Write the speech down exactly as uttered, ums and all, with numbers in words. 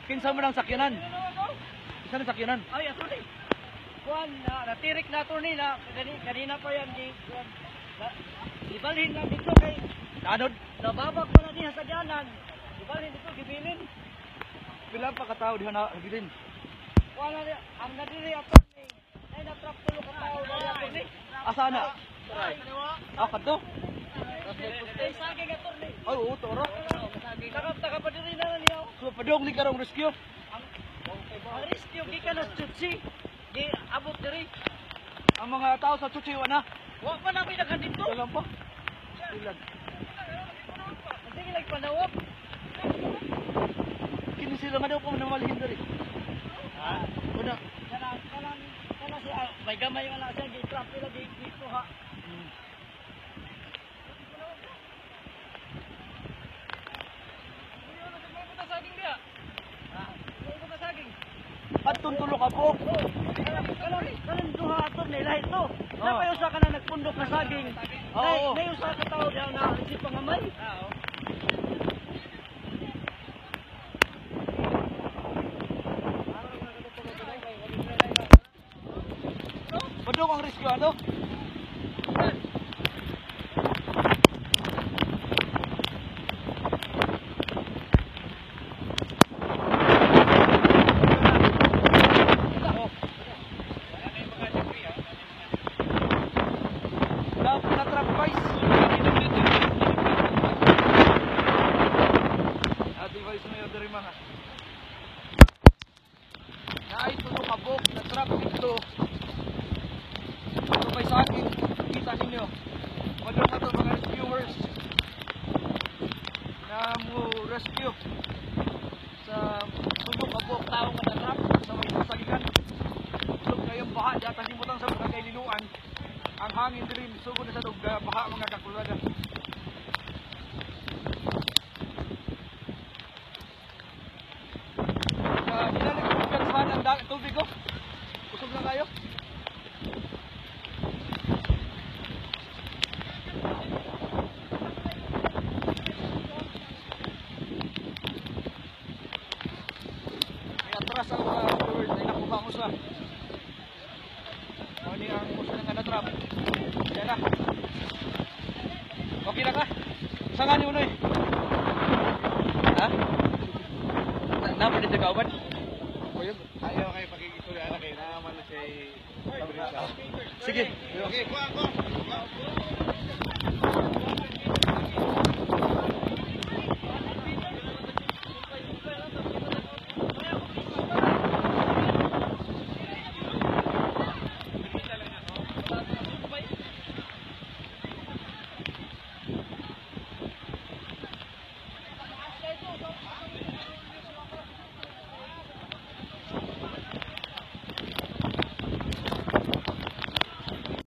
Kinsa man ang sakyanan? Kinsa man sakyanan? Ay, attorney. Kuan na natirik na attorney na kanina, kanina pa yan di kuan. Ibalhin na dito kay Anod? nababak pa na diha sa dyanan. Ibalhin dito gibilin. Pila pa ka tao diha na gibilin? Kuan na ang nadiri attorney. Nay na trap tulo ka tao dali attorney. Asa na? Ah, kadto? Ay saging attorney. Ay, oo, toro. Takap takap pa diri na niya. So, padong ni karong rescue. Ang rescue gikan na tutsi. Di abot diri. Ang mga tao sa Chuchi na. Wa pa na pinakan dito. Wala pa. Ilan? Hindi like panawap. Kini sila nga daw po namalhin diri. Ha? Una. Kana kana kana siya may gamay wala siya gi trap nila di dito ha. At tuntulo ka po. Kanan duha ato nila ito. Oh. Napay usa ka na nagpundok na saging. Oo. Nay, may usa ka tao diyan na si pangamay. Oo. Padong ang rescue ano? Ay, tulong kabok, na-trap dito. Ito may saging, kita ninyo. Madong na ito mga rescuers na mo rescue sa tulong kabok taong na-trap sa mga sagingan. Tulong kayong baha, datan di mo lang sa mga kaililuan. Ang hangin din, sugod na sa dog, baha mga kakulaga. Ang tubig ko. Kusog na kayo. May atras ang mga viewers ay nakuha ko sa. Ano ang musa ng natrap. Yan na. Okay na ka? Saan nga niyo unoy? Ha? Napin dito kauban? Ayaw kayo pagkikisuri anak kayo, naman na siya Sige. Okay, kuha, kuha.